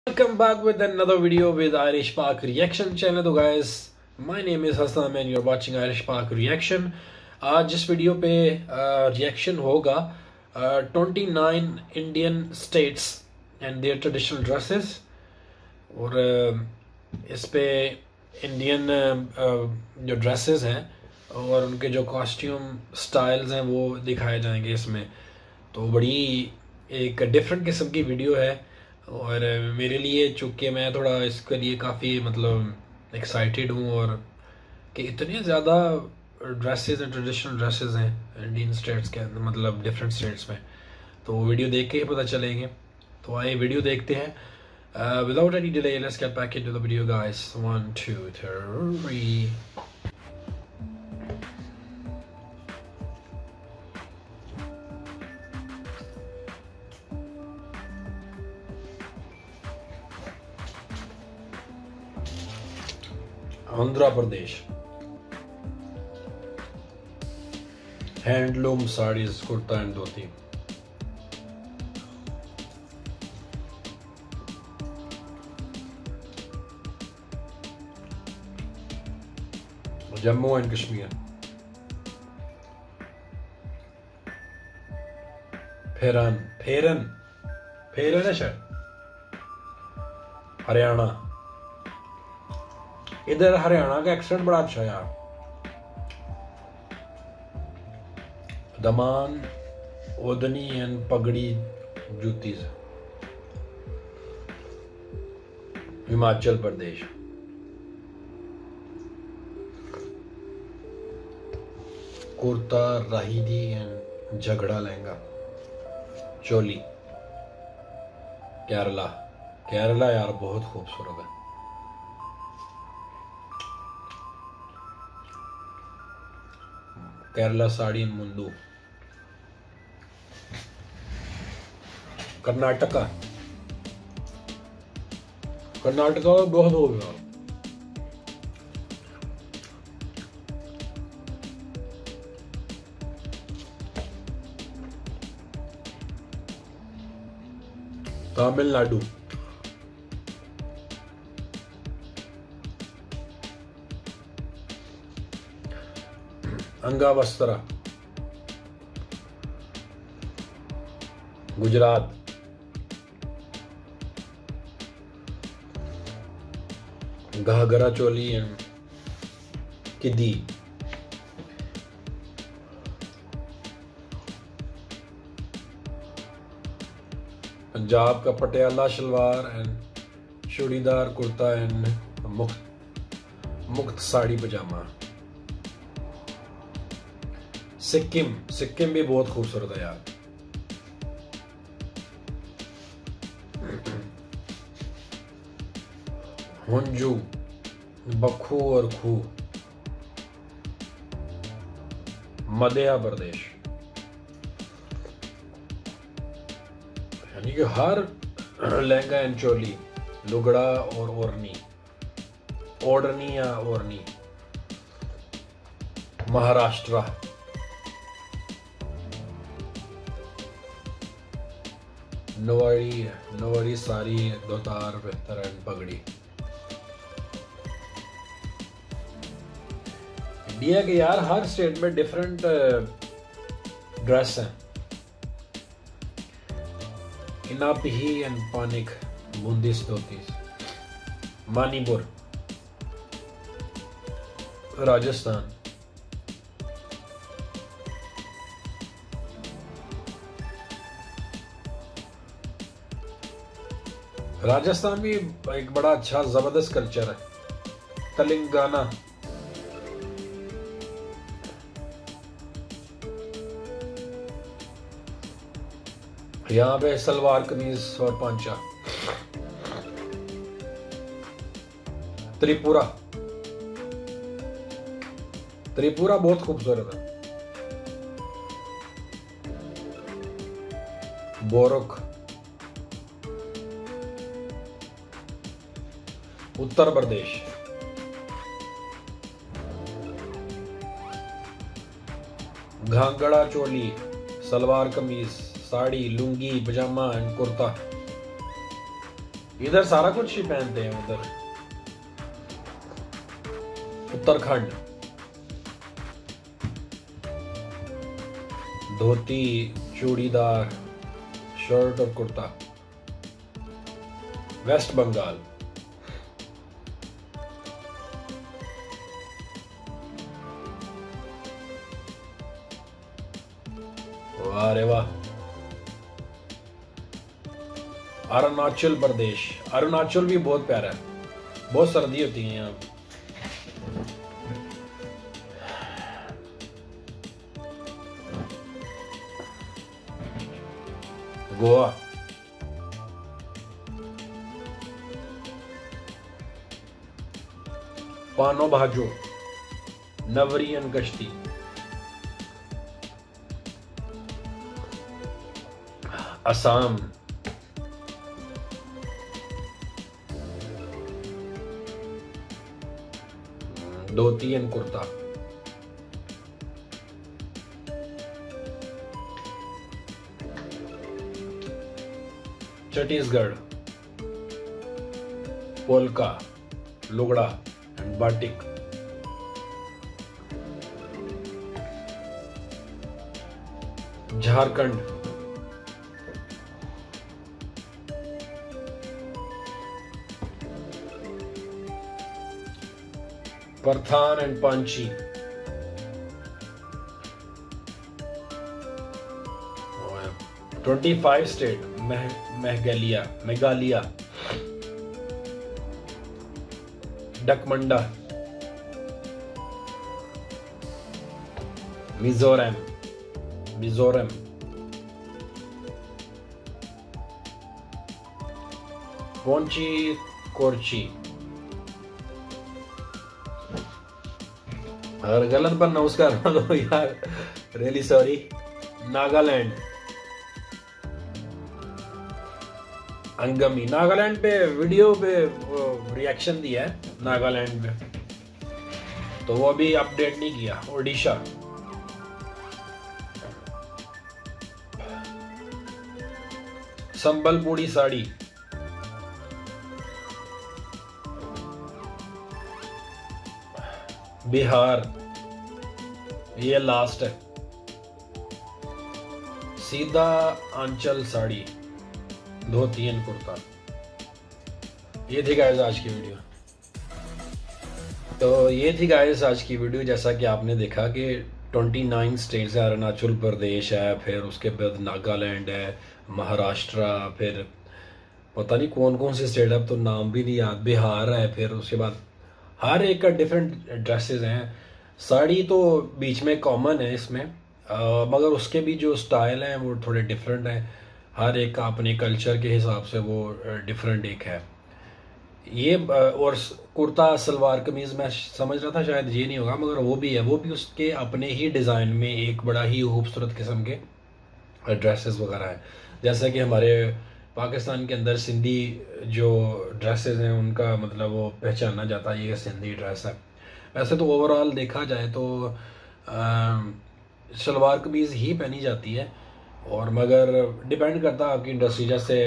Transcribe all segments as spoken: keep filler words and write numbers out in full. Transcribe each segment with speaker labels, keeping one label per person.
Speaker 1: Welcome back with another video with Irish Park Reaction channel. तो guys, my name is Hassan and you're watching Irish Park Reaction. आज जिस video पे reaction होगा twenty nine Indian states and their traditional dresses, और uh, इस पे Indian uh, जो dresses हैं और उनके जो कॉस्ट्यूम स्टाइल्स हैं वो दिखाए जाएंगे इसमें। तो बड़ी एक डिफरेंट किस्म की वीडियो है और मेरे लिए, चूँकि मैं थोड़ा इसके लिए काफ़ी मतलब एक्साइटेड हूँ, और कि इतने ज़्यादा ड्रेसेस हैं, ट्रेडिशनल ड्रेसेस हैं इंडियन स्टेट्स के अंदर, मतलब डिफरेंट स्टेट्स में। तो वीडियो देख के ही पता चलेंगे। तो आइए वीडियो देखते हैं without any delay. Let's get back into the video guys. One two three. Andhra Pradesh handloom sarees, kurta and dhoti. Jammu and Kashmir pheran pheran pheran है शायद हरियाणा। इधर हरियाणा का एक्सेंट बड़ा अच्छा है यार। दमान, ओढ़नी एंड पगड़ी जूतीज। हिमाचल प्रदेश कुर्ता राहीदी एंड झगड़ा लहंगा चोली। केरला केरला यार बहुत खूबसूरत है। केरला साड़ी मुंडू। कर्नाटका कर्नाटका बहुत हो गया। तमिलनाडु अंगावस्त्रा। गुजरात घाघरा चोली एंड किदी। पंजाब का पटियाला शलवार एंड चूड़ीदार कुर्ता एंड मुक्त मुक्त साड़ी पजामा। सिक्किम सिक्किम भी बहुत खूबसूरत है यार। हुंजू बखू और खू। मध्य प्रदेश, यानी कि हर लहंगा एंड चोली, लुगड़ा और ओढ़नी, ओढ़नी या ओढ़नी। महाराष्ट्र नवाड़ी नवाड़ी साड़ी, दोतार, बेहतर एंड पगड़ी। इंडिया के यार हर स्टेट में डिफरेंट ड्रेस हैं। इनापही एंड पानिक बूंदीस धोतीस। मणिपुर राजस्थान राजस्थान भी एक बड़ा अच्छा जबरदस्त कल्चर है। तेलंगाना यहाँ पे सलवार कमीज और पांचा। त्रिपुरा त्रिपुरा बहुत खूबसूरत है। बोरक उत्तर प्रदेश। घाघरा चोली, सलवार कमीज, साड़ी, लुंगी, पजामा एंड कुर्ता। इधर सारा कुछ ही पहनते हैं। उधर उत्तराखंड धोती चूड़ीदार शर्ट और कुर्ता। वेस्ट बंगाल वाह रे वाह। अरुणाचल प्रदेश, अरुणाचल भी बहुत प्यारा है, बहुत सर्दी होती है यहाँ। गोवा पानो भाजो नवरियन कश्ती। असम धोती एंड कुर्ता। छत्तीसगढ़ पोलका लुगड़ा एंड बाटिक। झारखंड परथान एंड पांची। Twenty five state Meghalaya Meghalaya डकमंडा मिजोरम मिजोरम पोंची कोरची। अगर गलत प्रोनाउंस कर रहा हूं यार रियली सॉरी। नागालैंड अंगमी। नागालैंड पे वीडियो पे रिएक्शन दिया है नागालैंड पे, तो वो अभी अपडेट नहीं किया। ओडिशा संबलपुरी साड़ी। बिहार ये लास्ट है सीधा आंचल साड़ी धोती एंड कुर्ता। ये थी गाइस आज की वीडियो। तो ये थी गाइस आज की वीडियो। जैसा कि आपने देखा कि उनतीस स्टेट्स है, अरुणाचल प्रदेश है, फिर उसके बाद नागालैंड है, महाराष्ट्र, फिर पता नहीं कौन कौन से स्टेट है, अब तो नाम भी नहीं याद, बिहार है, फिर उसके बाद हर एक का डिफरेंट ड्रेसेस हैं। साड़ी तो बीच में कॉमन है इसमें, आ, मगर उसके भी जो स्टाइल हैं वो थोड़े डिफरेंट हैं। हर एक का अपने कल्चर के हिसाब से वो डिफरेंट एक है ये। और कुर्ता सलवार कमीज मैं समझ रहा था शायद ये नहीं होगा, मगर वो भी है। वो भी उसके अपने ही डिज़ाइन में एक बड़ा ही खूबसूरत किस्म के ड्रेसेस वगैरह हैं। जैसा कि हमारे पाकिस्तान के अंदर सिंधी जो ड्रेसेस हैं उनका मतलब वो पहचाना जाता है ये सिंधी ड्रेस है। वैसे तो ओवरऑल देखा जाए तो आ, सलवार कमीज ही पहनी जाती है, और मगर डिपेंड करता है आपकी इंडस्ट्री। जैसे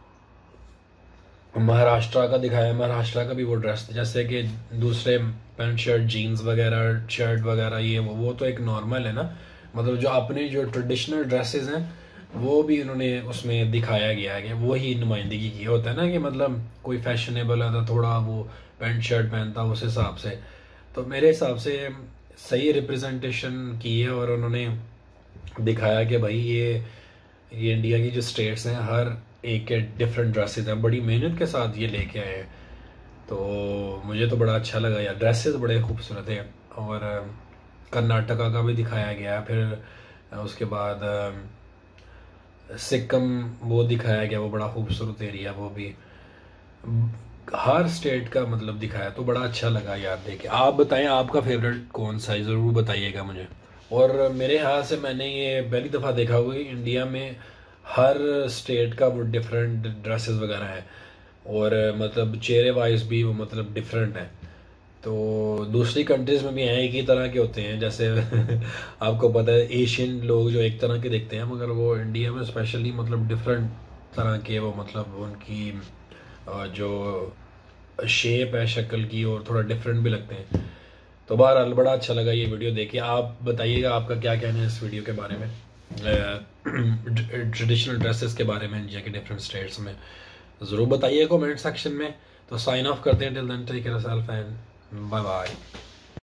Speaker 1: महाराष्ट्र का दिखाया, महाराष्ट्र का भी वो ड्रेस, जैसे कि दूसरे पैंट शर्ट जीन्स वगैरह शर्ट वगैरह ये वो वो तो एक नॉर्मल है ना, मतलब जो अपने जो ट्रेडिशनल ड्रेसेस हैं वो भी उन्होंने उसमें दिखाया गया है कि वो ही नुमाइंदगी की होता है ना, कि मतलब कोई फैशनेबल है तो थोड़ा वो पैंट शर्ट पहनता उस हिसाब से। तो मेरे हिसाब से सही रिप्रेजेंटेशन की है, और उन्होंने दिखाया कि भाई ये ये इंडिया की जो स्टेट्स हैं हर एक के डिफरेंट ड्रेसेस हैं, बड़ी मेहनत के साथ ये लेके आए हैं। तो मुझे तो बड़ा अच्छा लगा यार, ड्रेसेस बड़े खूबसूरत हैं। और कर्नाटका का भी दिखाया गया, फिर उसके बाद सिक्किम वो दिखाया गया, वो बड़ा खूबसूरत एरिया, वो भी हर स्टेट का मतलब दिखाया, तो बड़ा अच्छा लगा यार देखे। आप बताएं आपका फेवरेट कौन सा है, ज़रूर बताइएगा मुझे। और मेरे ख्याल से मैंने ये पहली दफ़ा देखा हुआ कि इंडिया में हर स्टेट का वो डिफरेंट ड्रेसेस वगैरह है, और मतलब चेहरे वाइज भी वो मतलब डिफरेंट है। तो दूसरी कंट्रीज़ में भी हैं एक ही तरह के होते हैं, जैसे आपको पता है एशियन लोग जो एक तरह के दिखते हैं, मगर वो इंडिया में स्पेशली मतलब डिफरेंट तरह के वो मतलब उनकी जो शेप है शक्ल की, और थोड़ा डिफरेंट भी लगते हैं। तो बहरहाल बड़ा अच्छा लगा ये वीडियो देखिए। आप बताइएगा आपका क्या कहना है इस वीडियो के बारे में, ट्रेडिशनल ड्रेसेस के बारे में इंडिया के डिफरेंट स्टेट्स में, ज़रूर बताइए कमेंट सेक्शन में। तो साइन ऑफ करते हैं, till then take care of yourself and bye bye.